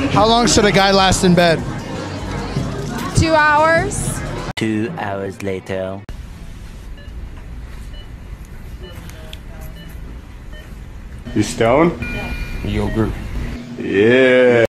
How long should a guy last in bed? 2 hours. 2 hours later. You stoned? Yogurt. Yeah.